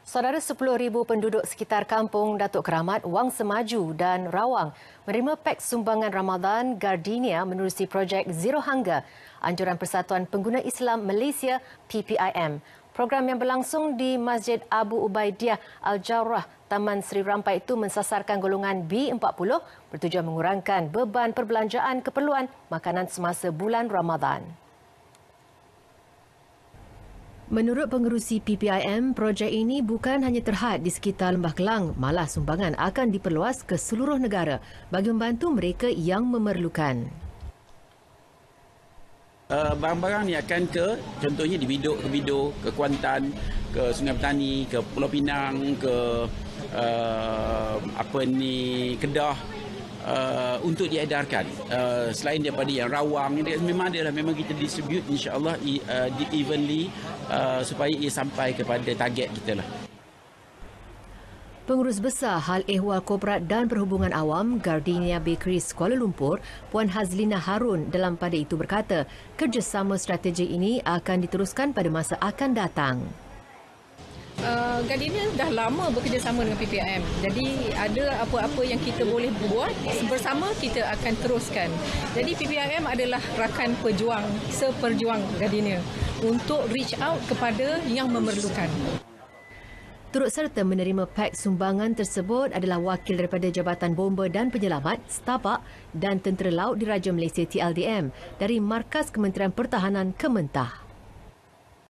Saudara 10,000 penduduk sekitar kampung Datuk Keramat, Wang Semaju dan Rawang menerima pek sumbangan Ramadan Gardenia menerusi projek Zero Hunger, anjuran Persatuan Pengguna Islam Malaysia PPIM. Program yang berlangsung di Masjid Abu Ubaidiah Al-Jarrah, Taman Seri Rampai itu mensasarkan golongan B40 bertujuan mengurangkan beban perbelanjaan keperluan makanan semasa bulan Ramadan. Menurut pengerusi PPIM, projek ini bukan hanya terhad di sekitar Lembah Kelang, malah sumbangan akan diperluas ke seluruh negara bagi membantu mereka yang memerlukan. Barang-barang ni akan contohnya di Biduk, ke Biduk, ke Kuantan, ke Sungai Petani, ke Pulau Pinang, ke Kedah, untuk diedarkan. Selain daripada yang Rawang, memang kita distribute insya-Allah evenly supaya ia sampai kepada target kita lah. Pengurus Besar Hal Ehwal Korporat dan Perhubungan Awam Gardenia Bakeries Kuala Lumpur, Puan Hazlina Harun dalam pada itu berkata, kerjasama strategi ini akan diteruskan pada masa akan datang. Gardenia dah lama bekerjasama dengan PPIM. Jadi ada apa-apa yang kita boleh buat bersama, kita akan teruskan. Jadi PPIM adalah rakan pejuang, seperjuang Gardenia untuk reach out kepada yang memerlukan. Turut serta menerima pek sumbangan tersebut adalah wakil daripada Jabatan Bomba dan Penyelamat, Stabak dan Tentera Laut Diraja Malaysia TLDM dari Markas Kementerian Pertahanan Kementah.